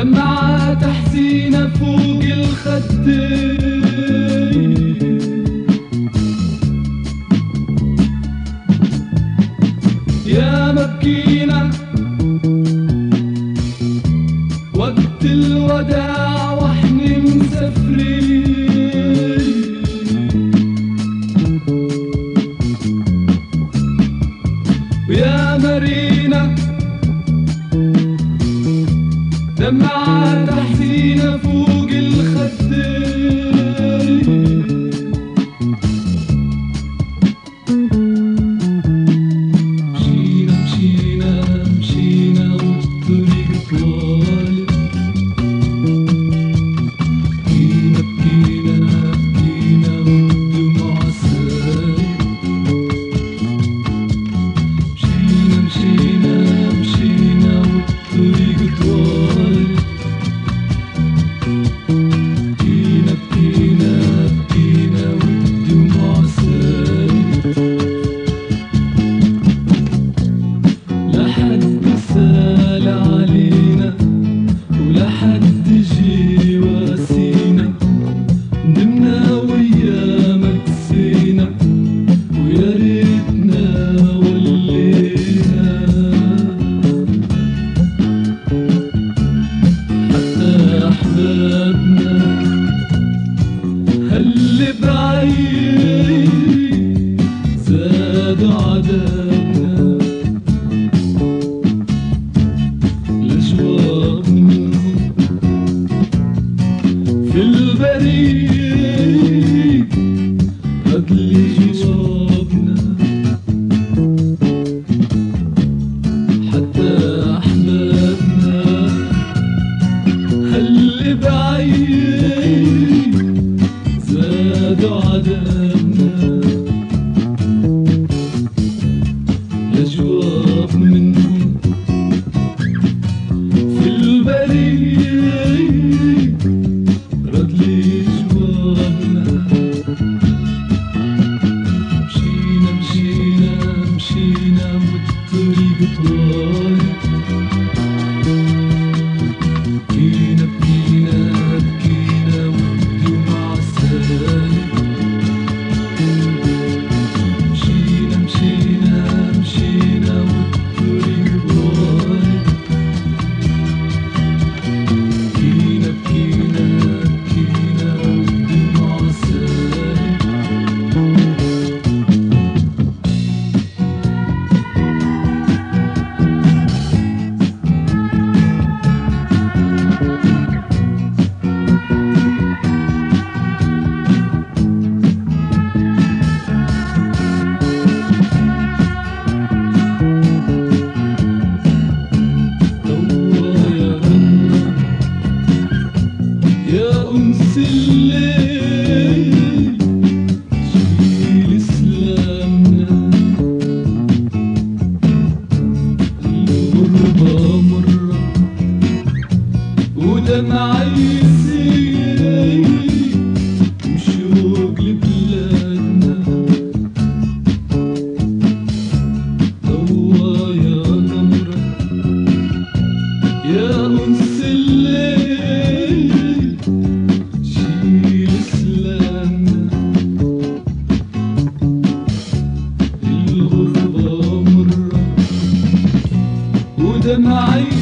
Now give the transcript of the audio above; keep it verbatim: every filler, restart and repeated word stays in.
دمعات حزينة فوق الخدين، يا بكينا وقت الوداع واحنا مسافرين، ويا مارينا دمعات حزينة فوق الخدين، مشينا مشينا مشينا والطريق طوال، بكينا بكينا بكينا والدموع سالت، مشينا مشينا مشينا والطريق طوال، بكينا بكينا بكينا والدموع سالت، لا حد سال علينا ولا حد جي واسينا، نمنا وياما كسينا ويا ريتنا ولينا، حتى أحبابنا هاللي بعيد زادوا عذابنا، الأجواء منهم في البريد هدلي جوابنا، حتى أحبابنا هاللي بعيد زادوا عذابنا، الأجواء منهم في البريد ردلي جوابنا، مشينا مشينا مشينا والطريق طوال، بكينا بكينا بكينا والدموع سالت، مشينا مشينا مشينا والطريق طوال، بكينا بكينا بكينا والدموع سالت، يا أنس الليل شيل سلامنا، الغربة مرة ودمعي يسيل وشوق لبلادنا، ضوى يا قمرة يا أنس الليل شيل سلامنا، الغربة مرة ودمعي